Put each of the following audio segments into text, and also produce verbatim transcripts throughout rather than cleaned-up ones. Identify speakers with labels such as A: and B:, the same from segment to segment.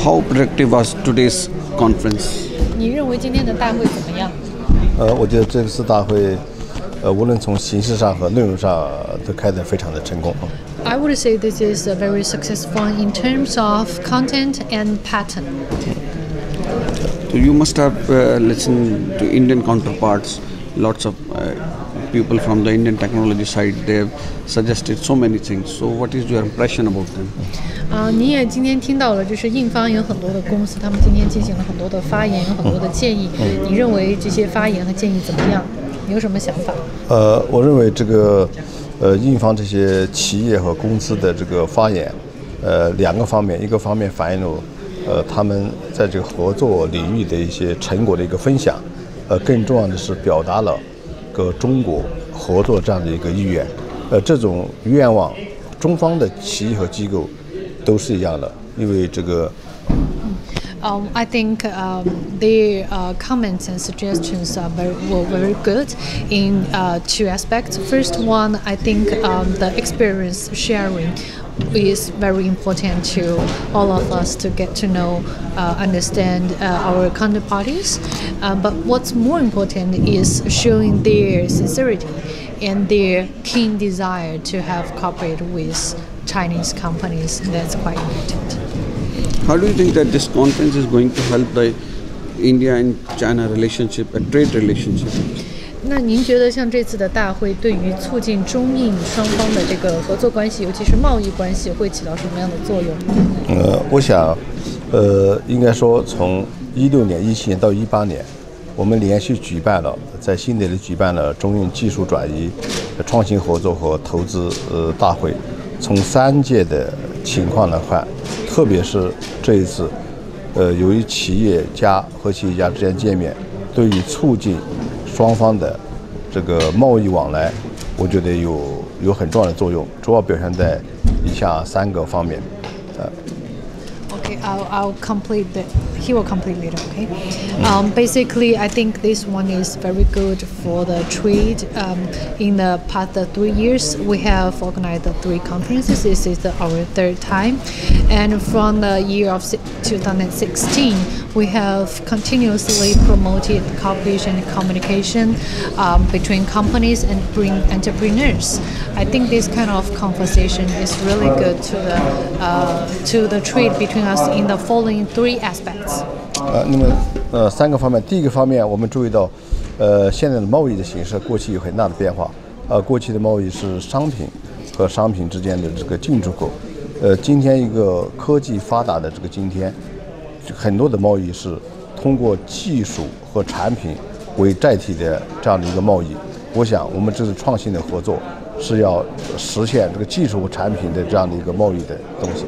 A: how productive was today's conference?
B: 你认为今天的大会怎么样？
C: 呃，我觉得这次大会，呃，无论从形式上和内容上都开得非常的成功。
B: I would say this is a very successful in terms of content and pattern.
A: So you must have uh, listened to Indian counterparts. Lots of uh, people from the Indian technology side, they have suggested so many things. So what is your impression about them?
B: 啊、呃，你也今天听到了，就是印方有很多的公司，他们今天进行了很多的发言，有很多的建议。嗯、你认为这些发言和建议怎么样？你有什么想法？
C: 呃，我认为这个呃印方这些企业和公司的这个发言，呃两个方面，一个方面反映了呃他们在这个合作领域的一些成果的一个分享，呃更重要的是表达了和中国合作这样的一个意愿，呃这种愿望，中方的企业和机构都是一样的，因为这个。
B: Um, I think um, their uh, comments and suggestions are very, were very good in uh, two aspects. First one, I think um, the experience sharing is very important to all of us to get to know, uh, understand uh, our counterparties. Uh, but what's more important is showing their sincerity and their keen desire to have cooperate with Chinese companies. That's quite important.
A: How do you think that this conference is going to help the India and China relationship, a trade relationship?
B: 那您觉得像这次的大会对于促进中印双方的这个合作关系，尤其是贸易关系，会起到什么样的作用？
C: 呃，我想，呃，应该说从一六年、一七年到一八年，我们连续举办了在新德里举办了中印技术转移、创新合作和投资呃大会。从三届的情况来看，特别是这一次，呃，由于企业家和企业家之间见面，对于促进双方的这个贸易往来，我觉得有有很重要的作用，主要表现在以下三个方面，呃。
B: Okay, I'll, I'll complete the. He will complete later. Okay. Um, basically, I think this one is very good for the trade. Um, in the past three years, we have organized three conferences. This is the, our third time, and from the year of two thousand sixteen, we have continuously promoted cooperation and communication um, between companies and entrepreneurs. I think this kind of conversation is really good to the uh, to the trade between us in the following three aspects.
C: 呃，那么呃三个方面，第一个方面我们注意到，呃现在的贸易的形式过去有很大的变化。呃，过去的贸易是商品和商品之间的这个进出口，呃，今天一个科技发达的这个今天，很多的贸易是通过技术和产品为载体的这样的一个贸易。我想我们这次创新的合作是要实现这个技术和产品的这样的一个贸易的东西。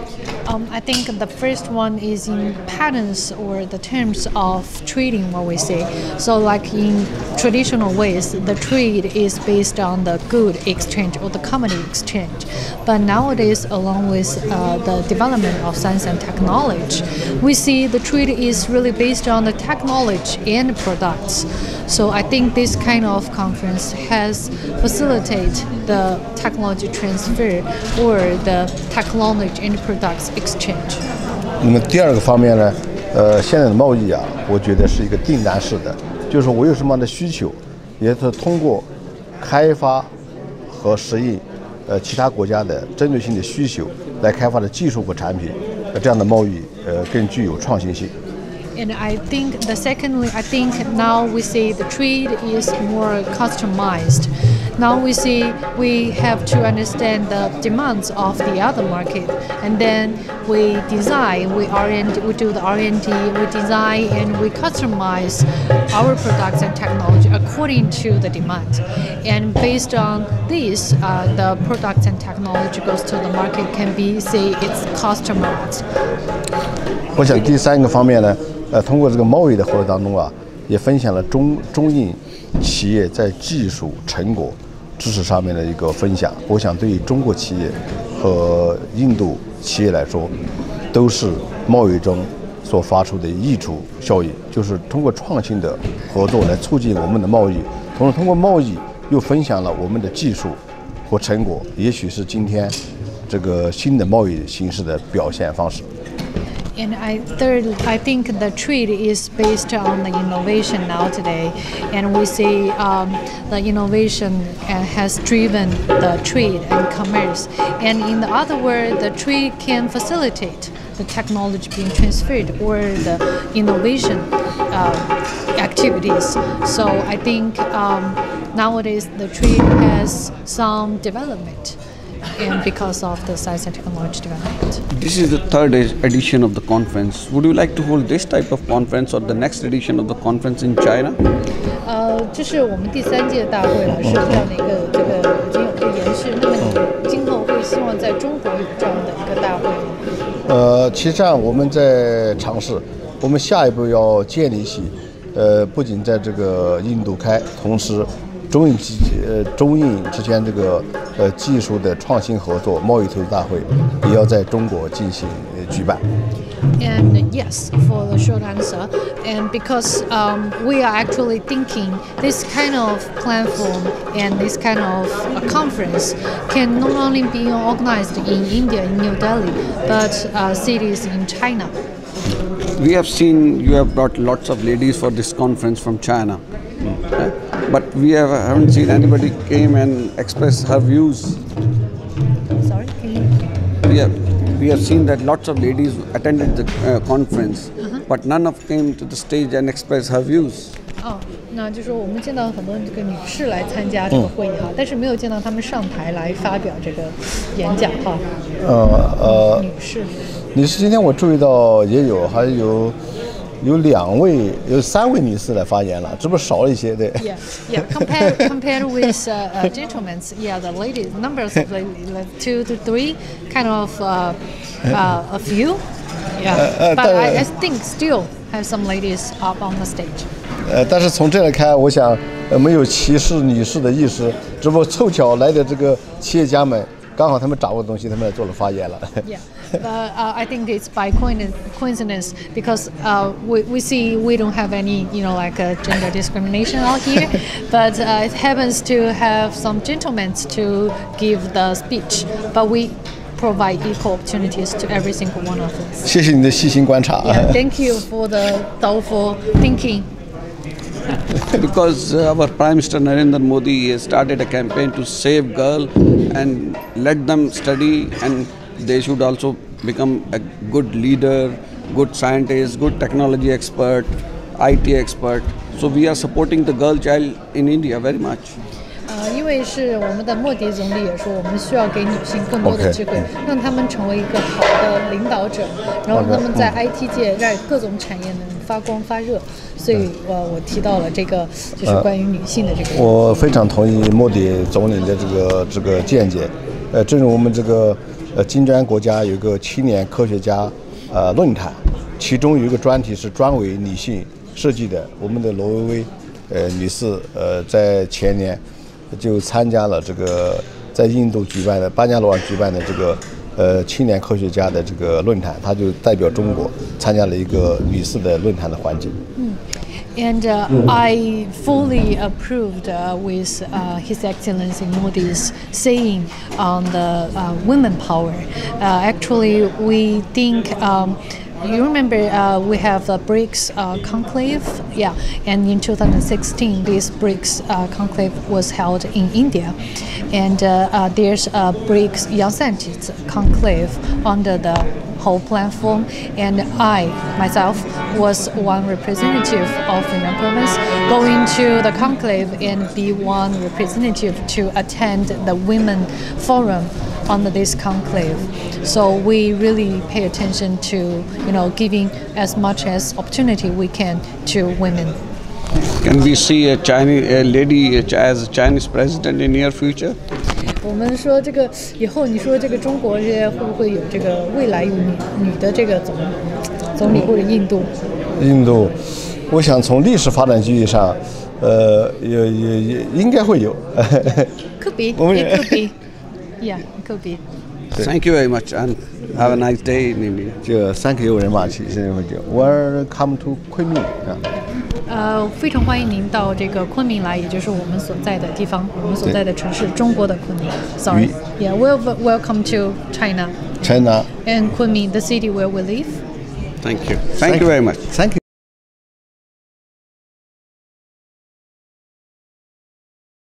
B: Um, I think the first one is in patterns or the terms of trading, what we say. So like in traditional ways, the trade is based on the good exchange or the commodity exchange. But nowadays, along with uh, the development of science and technology, we see the trade is really based on the technology and products. So I think this kind of conference has facilitated the technology transfer or the technology and products exchange.
C: 那么第二个方面呢，呃，现在的贸易啊，我觉得是一个订单式的，就是我有什么样的需求，也是通过开发和适应呃其他国家的针对性的需求来开发的技术和产品，呃这样的贸易呃更具有创新性。
B: And I think the secondly, I think now we see the trade is more customized. Now we see we have to understand the demands of the other market, and then we design, we R and D, we do the R and D, we design and we customize our products and technology according to the demand. And based on this, uh, the products and technology goes to the market can be say it's customized.
C: 我想第三个方面呢。呃，通过这个贸易的合作当中啊，也分享了中中印企业在技术成果知识上面的一个分享。我想对于中国企业和印度企业来说，都是贸易中所发出的益处效益，就是通过创新的合作来促进我们的贸易，同时通过贸易又分享了我们的技术和成果，也许是今天这个新的贸易形式的表现方式。
B: And I third, I think the trade is based on the innovation now today, and we see um, the innovation uh, has driven the trade and commerce. And in the other word, the trade can facilitate the technology being transferred or the innovation uh, activities. So I think um, nowadays the trade has some development. And because of the science and technology development.
A: This is the third edition of the conference. Would you like to hold this type of conference or the next edition of the conference in China?
B: 呃，这是我们第三届大会了，是这样的一个这个已经有个延续。那么你今后会希望在中国有这样的一个大会吗？
C: 呃，其实上我们在尝试，我们下一步要建立起，呃，不仅在这个印度开，同时。中印之呃中印之间这个呃技术的创新合作、贸易投资大会也要在中国进行举办。
B: And yes, for the short answer, and because um, we are actually thinking this kind of platform and this kind of a conference can not only be organized in India, in New Delhi, but uh, cities in China.
A: We have seen you have brought lots of ladies for this conference from China. Mm. But we have, haven't seen anybody came and express her views.
B: Sorry, can you?
A: We have, we have seen that lots of ladies attended the uh, conference, uh-huh. but none of came to the stage and expressed her views.
B: 哦，那就是说我们见到很多这个女士来参加这个会议哈，但是没有见到她们上台来发表这个演讲哈。
C: 呃呃，
B: 女士，
C: 女士，今天我注意到也有，还有。有两位，有三位女士来发言了，只不过少了一些，对。
B: Yeah, yeah. Compared compared with uh, uh, gentlemen, yeah, the ladies numbers of like, like two to three, kind of uh, uh, a few. Yeah, uh, uh, but I, I think still have some ladies up on the stage.
C: 呃，但是从这来看，我想呃没有歧视女士的意思，只不过凑巧来的这个企业家们。刚好他们掌握的东西，他们来做了发言了。
B: Yeah, but uh, I think it's by coincidence because uh, we we see we don't have any you know like a gender discrimination out here, but uh, it happens to have some gentlemen to give the speech, but we provide equal opportunities to every single one of us.
C: 谢谢你的细心观察。
B: Yeah, thank you for the thoughtful thinking.
A: Because uh, our Prime Minister Narendra Modi has started a campaign to save girls and let them study, and they should also become a good leader, good scientist, good technology expert, I T expert. So we are supporting the girl child in India very much.
B: 呃，因为是我们的莫迪总理也说，我们需要给女性更多的机会，
C: okay.
B: 让她们成为一个好的领导者，然后她们在 I T 界让各种产业能发光发热。所以我我提到了这个，就是关于女性的这个。
C: 我非常同意莫迪总理的这个这个见解。呃，正如我们这个呃金砖国家有一个青年科学家呃论坛，其中有一个专题是专为女性设计的。我们的罗薇薇呃女士呃在前年就参加了这个在印度举办的班加罗尔举办的这个呃青年科学家的这个论坛，她就代表中国参加了一个女士的论坛的环节。
B: 嗯。And uh, I fully approved uh, with uh, His Excellency Modi's saying on the uh, women power. Uh, actually, we think. Um, You remember uh, we have the BRICS uh, conclave, yeah, and in two thousand sixteen this BRICS uh, conclave was held in India, and uh, uh, there's a BRICS young scientists conclave under the whole platform, and I myself was one representative of Yunnan province going to the conclave and be one representative to attend the women forum under this conclave. So we really pay attention to, you know, giving as much as opportunity we can to women.
A: Can we see a Chinese a lady as a Chinese president in near future?
B: 我们说这个以后，你说这个中国这会不会有这个未来有女女的这个总总理或者印度？
C: 印度，我想从历史发展机遇上，呃，也也也应该会有。
B: Could be, it could be, yeah, it could be.
A: Thank you very much and have a nice day in India.
C: 这Thank you very much，现在会讲 Welcome to 昆明啊。
B: 呃，非常欢迎您到这个昆明来，也就是我们所在的地方，我们所在的城市，中国的昆明。Sorry, yeah, well, welcome to China.
C: China.
B: And Kunming, the city where we live.
A: Thank you. Thank, Thank you very much.
C: Thank you.